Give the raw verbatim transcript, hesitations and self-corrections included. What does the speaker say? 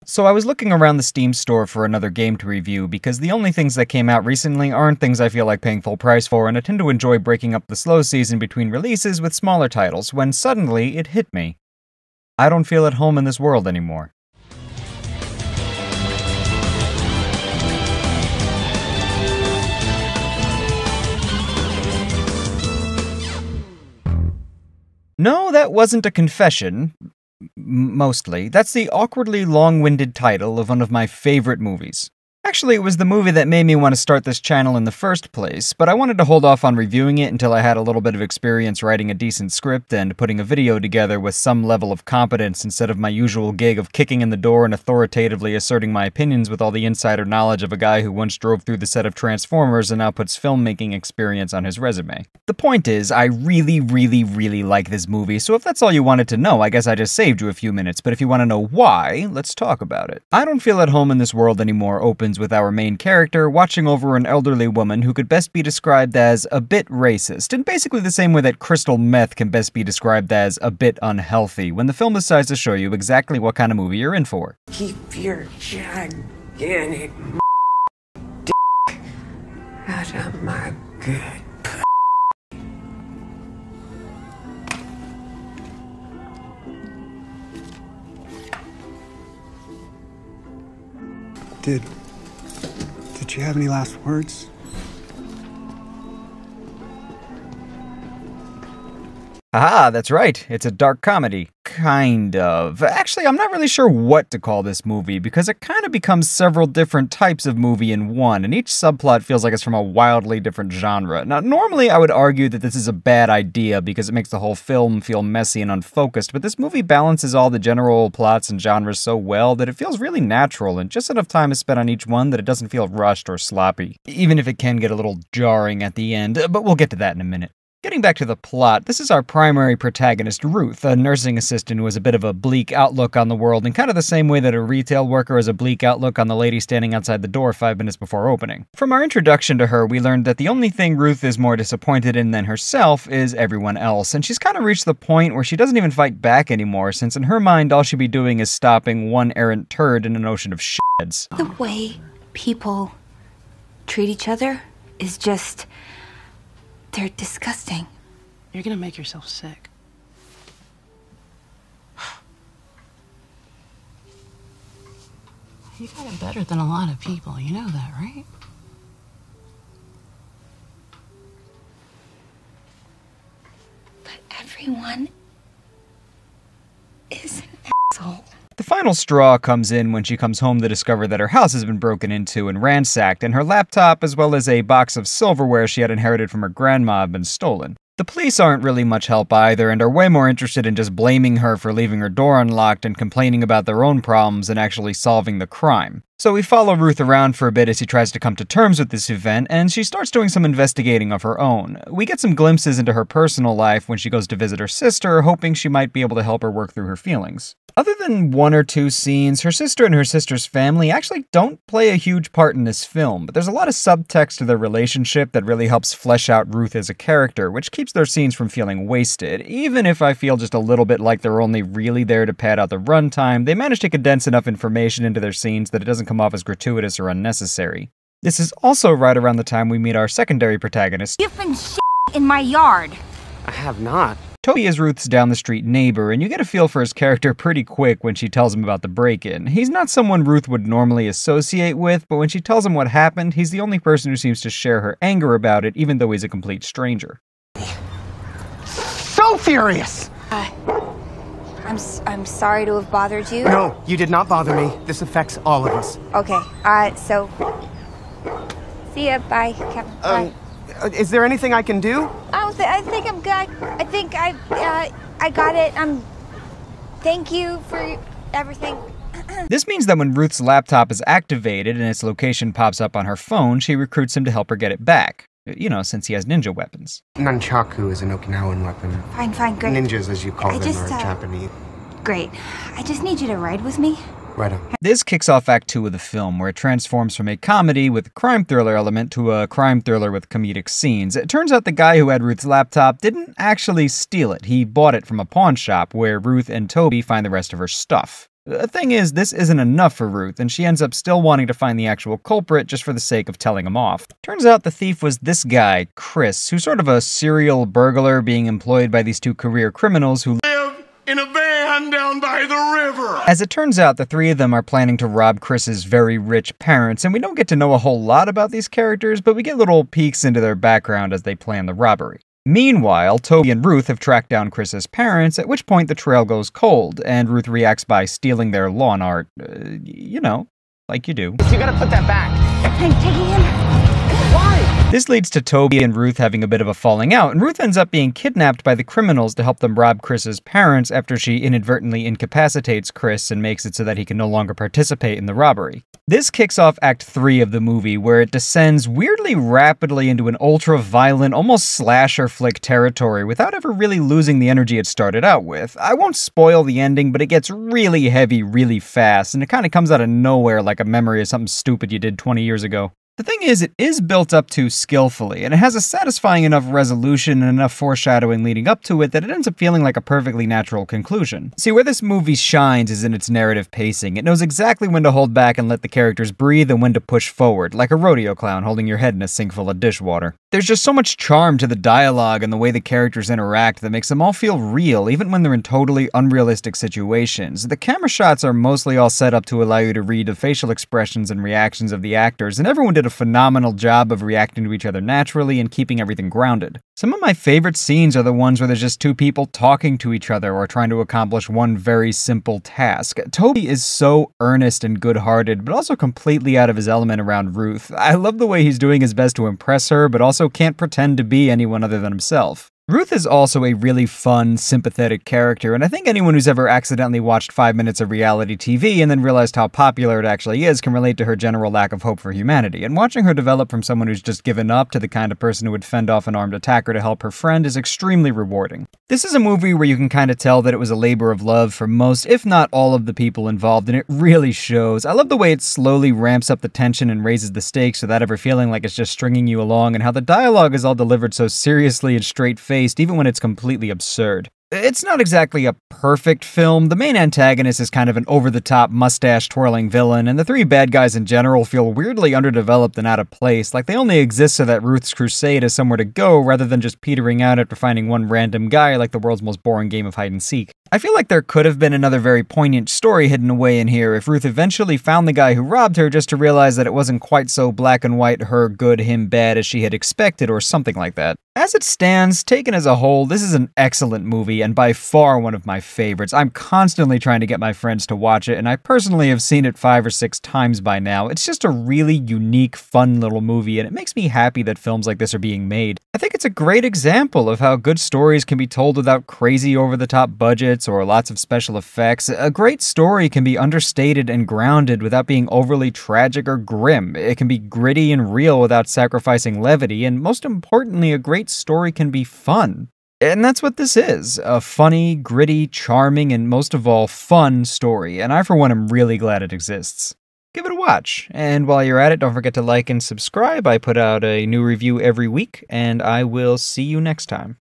So I was looking around the Steam store for another game to review because the only things that came out recently aren't things I feel like paying full price for, and I tend to enjoy breaking up the slow season between releases with smaller titles when suddenly it hit me. I don't feel at home in this world anymore. No, that wasn't a confession. M- mostly. That's the awkwardly long-winded title of one of my favorite movies. Actually, it was the movie that made me want to start this channel in the first place, but I wanted to hold off on reviewing it until I had a little bit of experience writing a decent script and putting a video together with some level of competence instead of my usual gig of kicking in the door and authoritatively asserting my opinions with all the insider knowledge of a guy who once drove through the set of Transformers and now puts filmmaking experience on his resume. The point is, I really, really, really like this movie, so if that's all you wanted to know, I guess I just saved you a few minutes, but if you want to know why, let's talk about it. I Don't Feel at Home in This World Anymore opens with our main character watching over an elderly woman who could best be described as a bit racist, in basically the same way that crystal meth can best be described as a bit unhealthy, when the film decides to show you exactly what kind of movie you're in for. Keep your gigantic dick out of my good. Did... Did you have any last words? Haha, that's right. It's a dark comedy. Kind of. Actually, I'm not really sure what to call this movie, because it kind of becomes several different types of movie in one, and each subplot feels like it's from a wildly different genre. Now, normally I would argue that this is a bad idea because it makes the whole film feel messy and unfocused, but this movie balances all the general plots and genres so well that it feels really natural, and just enough time is spent on each one that it doesn't feel rushed or sloppy, even if it can get a little jarring at the end, but we'll get to that in a minute. Getting back to the plot, this is our primary protagonist, Ruth, a nursing assistant who has a bit of a bleak outlook on the world in kind of the same way that a retail worker has a bleak outlook on the lady standing outside the door five minutes before opening. From our introduction to her, we learned that the only thing Ruth is more disappointed in than herself is everyone else, and she's kind of reached the point where she doesn't even fight back anymore, since in her mind all she'd be doing is stopping one errant turd in an ocean of shitheads. The way people treat each other is just... they're disgusting. You're gonna make yourself sick. You got it better than a lot of people, you know that, right? But everyone is an asshole. The final straw comes in when she comes home to discover that her house has been broken into and ransacked, and her laptop, as well as a box of silverware she had inherited from her grandma, have been stolen. The police aren't really much help either, and are way more interested in just blaming her for leaving her door unlocked and complaining about their own problems than actually solving the crime. So we follow Ruth around for a bit as she tries to come to terms with this event, and she starts doing some investigating of her own. We get some glimpses into her personal life when she goes to visit her sister, hoping she might be able to help her work through her feelings. Other than one or two scenes, her sister and her sister's family actually don't play a huge part in this film, but there's a lot of subtext to their relationship that really helps flesh out Ruth as a character, which keeps their scenes from feeling wasted. Even if I feel just a little bit like they're only really there to pad out the runtime, they manage to condense enough information into their scenes that it doesn't come off as gratuitous or unnecessary. This is also right around the time we meet our secondary protagonist. You've been shit in my yard. I have not. Toby is Ruth's down-the-street neighbor, and you get a feel for his character pretty quick when she tells him about the break-in. He's not someone Ruth would normally associate with, but when she tells him what happened, he's the only person who seems to share her anger about it, even though he's a complete stranger. So furious! Uh, I'm, s I'm sorry to have bothered you. No, you did not bother me. This affects all of us. Okay, uh, so... see ya, bye, Kevin, bye. Um, is there anything I can do? I, don't th I think I'm good. I think I, uh, I got it. Um, thank you for everything. This means that when Ruth's laptop is activated and its location pops up on her phone, she recruits him to help her get it back. You know, since he has ninja weapons. Nunchaku is an Okinawan weapon. Fine, fine, great. Ninjas, as you call I them, just, are uh, Japanese. Great. I just need you to ride with me. Right on. This kicks off Act two of the film, where it transforms from a comedy with a crime thriller element to a crime thriller with comedic scenes. It turns out the guy who had Ruth's laptop didn't actually steal it. He bought it from a pawn shop, where Ruth and Toby find the rest of her stuff. The thing is, this isn't enough for Ruth, and she ends up still wanting to find the actual culprit just for the sake of telling him off. Turns out the thief was this guy, Chris, who's sort of a serial burglar being employed by these two career criminals who live in a van down by the river. As it turns out, the three of them are planning to rob Chris's very rich parents, and we don't get to know a whole lot about these characters, but we get little peeks into their background as they plan the robbery. Meanwhile, Toby and Ruth have tracked down Chris's parents, at which point the trail goes cold, and Ruth reacts by stealing their lawn art. Uh, you know, like you do. You gotta put that back. I'm taking him. Why? This leads to Toby and Ruth having a bit of a falling out, and Ruth ends up being kidnapped by the criminals to help them rob Chris's parents after she inadvertently incapacitates Chris and makes it so that he can no longer participate in the robbery. This kicks off Act three of the movie, where it descends weirdly rapidly into an ultra-violent, almost slasher flick territory without ever really losing the energy it started out with. I won't spoil the ending, but it gets really heavy really fast, and it kind of comes out of nowhere like a memory of something stupid you did twenty years ago. The thing is, it is built up to skillfully, and it has a satisfying enough resolution and enough foreshadowing leading up to it that it ends up feeling like a perfectly natural conclusion. See, where this movie shines is in its narrative pacing. It knows exactly when to hold back and let the characters breathe and when to push forward, like a rodeo clown holding your head in a sink full of dishwater. There's just so much charm to the dialogue and the way the characters interact that makes them all feel real, even when they're in totally unrealistic situations. The camera shots are mostly all set up to allow you to read the facial expressions and reactions of the actors, and everyone did a phenomenal job of reacting to each other naturally and keeping everything grounded. Some of my favorite scenes are the ones where there's just two people talking to each other or trying to accomplish one very simple task. Toby is so earnest and good-hearted, but also completely out of his element around Ruth. I love the way he's doing his best to impress her, but also can't pretend to be anyone other than himself. Ruth is also a really fun, sympathetic character, and I think anyone who's ever accidentally watched five minutes of reality T V and then realized how popular it actually is can relate to her general lack of hope for humanity, and watching her develop from someone who's just given up to the kind of person who would fend off an armed attacker to help her friend is extremely rewarding. This is a movie where you can kind of tell that it was a labor of love for most, if not all, of the people involved, and it really shows. I love the way it slowly ramps up the tension and raises the stakes without ever feeling like it's just stringing you along, and how the dialogue is all delivered so seriously and straight-faced even when it's completely absurd. It's not exactly a perfect film. The main antagonist is kind of an over-the-top, mustache-twirling villain, and the three bad guys in general feel weirdly underdeveloped and out of place, like they only exist so that Ruth's crusade has somewhere to go rather than just petering out after finding one random guy like the world's most boring game of hide-and-seek. I feel like there could have been another very poignant story hidden away in here if Ruth eventually found the guy who robbed her just to realize that it wasn't quite so black and white, her good, him bad as she had expected, or something like that. As it stands, taken as a whole, this is an excellent movie and by far one of my favorites. I'm constantly trying to get my friends to watch it, and I personally have seen it five or six times by now. It's just a really unique, fun little movie, and it makes me happy that films like this are being made. I think it's a great example of how good stories can be told without crazy over-the-top budgets or lots of special effects. A great story can be understated and grounded without being overly tragic or grim. It can be gritty and real without sacrificing levity, and most importantly, a great story can be fun. And that's what this is, a funny, gritty, charming, and most of all, fun story, and I for one am really glad it exists. Give it a watch, and while you're at it, don't forget to like and subscribe. I put out a new review every week, and I will see you next time.